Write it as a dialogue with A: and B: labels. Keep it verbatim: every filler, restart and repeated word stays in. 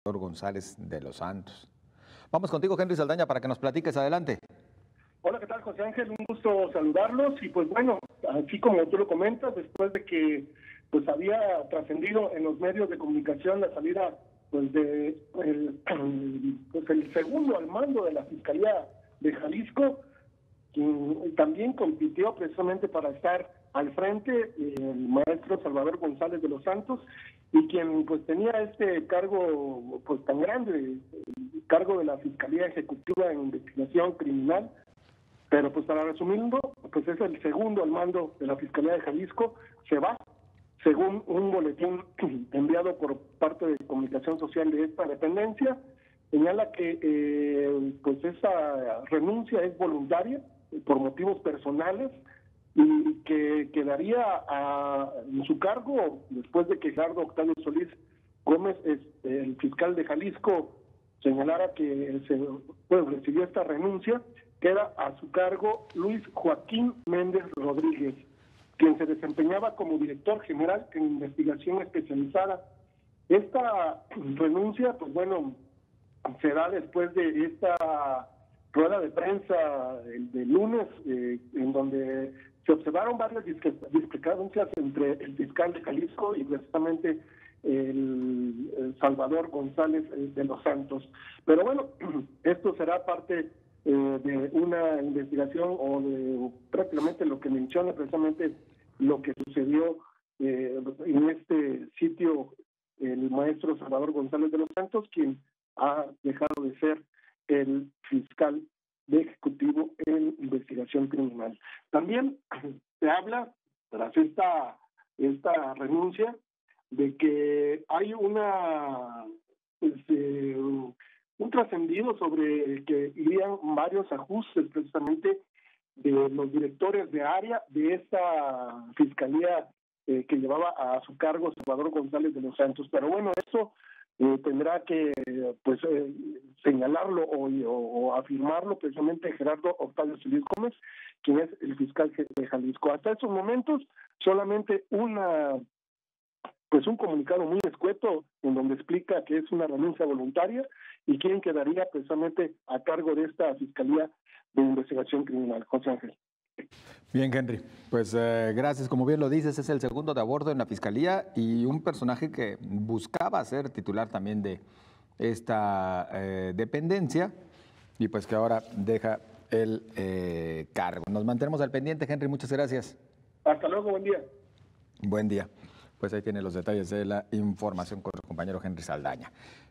A: González de los Santos. Vamos contigo, Henry Saldaña, para que nos platiques. Adelante.
B: Hola, ¿qué tal, José Ángel? Un gusto saludarlos. Y pues bueno, así como tú lo comentas, después de que pues había trascendido en los medios de comunicación la salida pues de el, pues, el segundo al mando de la Fiscalía de Jalisco, quien también compitió precisamente para estar al frente, el maestro Salvador González de los Santos, y quien pues tenía este cargo pues tan grande, el cargo de la Fiscalía Ejecutiva en Investigación Criminal. Pero pues para resumirlo, pues es el segundo al mando de la Fiscalía de Jalisco, se va, según un boletín enviado por parte de Comunicación Social de esta dependencia, señala que eh, pues esa renuncia es voluntaria, por motivos personales, y que quedaría a, en su cargo, después de que Gerardo Octavio Solís Gómez, este, el fiscal de Jalisco, señalara que se pues, recibió esta renuncia, queda a su cargo Luis Joaquín Méndez Rodríguez, quien se desempeñaba como director general en investigación especializada. Esta renuncia, pues bueno, se da después de esta rueda de prensa el de lunes, eh, en donde se observaron varias discrepancias entre el fiscal de Jalisco y precisamente el, el Salvador González de los Santos. Pero bueno, esto será parte eh, de una investigación o de prácticamente lo que menciona precisamente lo que sucedió eh, en este sitio el maestro Salvador González de los Santos, quien ha dejado de ser el fiscal de ejecutivo en investigación criminal. También se habla, tras esta, esta renuncia, de que hay una pues, eh, un trascendido sobre que irían varios ajustes precisamente de los directores de área de esta fiscalía eh, que llevaba a su cargo Salvador González de los Santos. Pero bueno, eso Eh, tendrá que pues eh, señalarlo o, o, o afirmarlo precisamente Gerardo Octavio Solís Gómez, quien es el fiscal de Jalisco. Hasta estos momentos solamente una pues un comunicado muy escueto en donde explica que es una renuncia voluntaria y quién quedaría precisamente a cargo de esta Fiscalía de Investigación Criminal. José Ángel.
A: Bien, Henry, pues eh, gracias. Como bien lo dices, es el segundo de a bordo en la Fiscalía y un personaje que buscaba ser titular también de esta eh, dependencia y pues que ahora deja el eh, cargo. Nos mantenemos al pendiente, Henry, muchas gracias.
B: Hasta luego, buen día.
A: Buen día. Pues ahí tiene los detalles de la información con su compañero Henry Saldaña.